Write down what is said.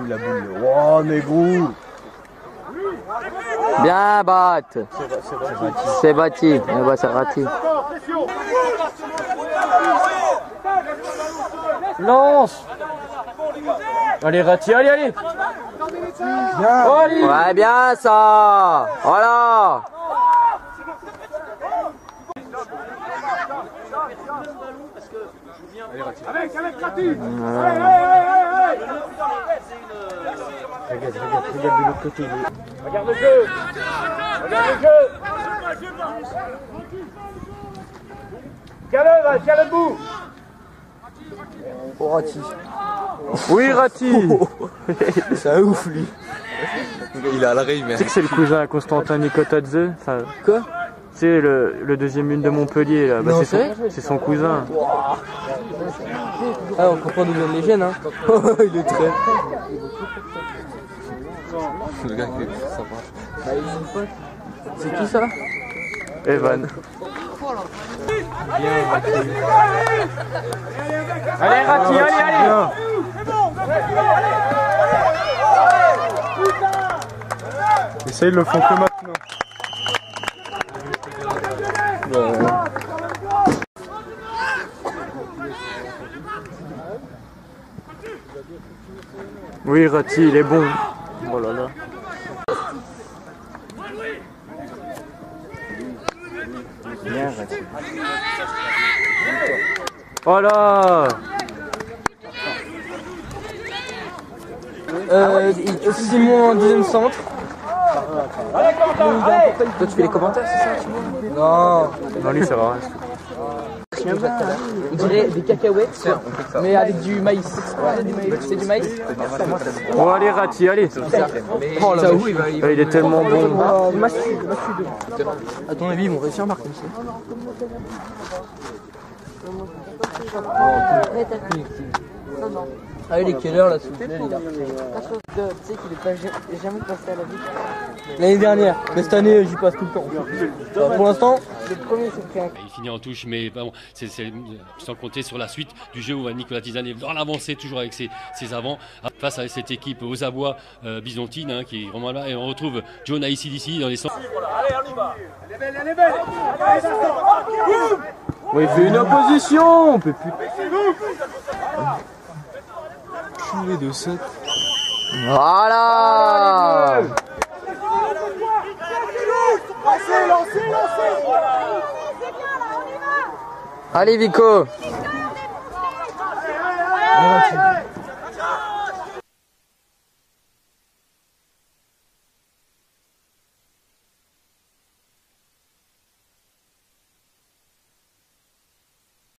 où la boule? Oh, mais gros! Bien, Bat. C'est Bati. Eh ben, c'est Rati. Lance! Allez, Rati, allez, allez! Bien. Oh, allez. Ouais, bien ça. Voilà. Avec Rati. Regarde de l'autre côté. Regarde le jeu. Regarde le jeu. Tiens le bout. Oh, Rati. Oui, Rati. C'est un ouf, lui. Il a l'arrêt, mais. Tu sais que c'est le cousin à Constantin Nikotadze. Enfin, Quoi? c'est le deuxième une de Montpellier là. Bah, Non, c'est son cousin. Ah, on comprend d'où viennent les gènes, hein. Il est très. Le gars qui est sympa. C'est qui ça? Evan. Allez Rati, allez. Et ça, ils le font que maintenant. Oui, Rati, il est bon. Oh là là. Bien, Rati. Voilà. Simon en deuxième centre. Toi, tu fais les commentaires, c'est ça? Non. Non, lui, ça va. On dirait des cacahuètes, mais avec du maïs. C'est du maïs. Bon, allez, Rati, allez. Oh là, Il est tellement bon. à ton avis, ils vont réussir à marquer ça? Ah, il est quelle heure là, s'il vous plaît, les gars? Tu sais qu'il est pas jamais passé à la vie. L'année dernière, mais cette année, j'y passe tout le temps. Pour l'instant, Le premier, c'est pris un. Il finit en touche, mais bon, c'est sans compter sur la suite du jeu où Nicolas Tizane est dans l'avancée, toujours avec ses avants, face à cette équipe aux abois byzantine, hein, qui est vraiment là. Et on retrouve John Aïssi d'ici dans les centres. Allez, on y va. Elle est belle. Oui, il fait une opposition. On peut plus. cumulé de 7. Voilà. Lancez. Allez, Vico. Allez.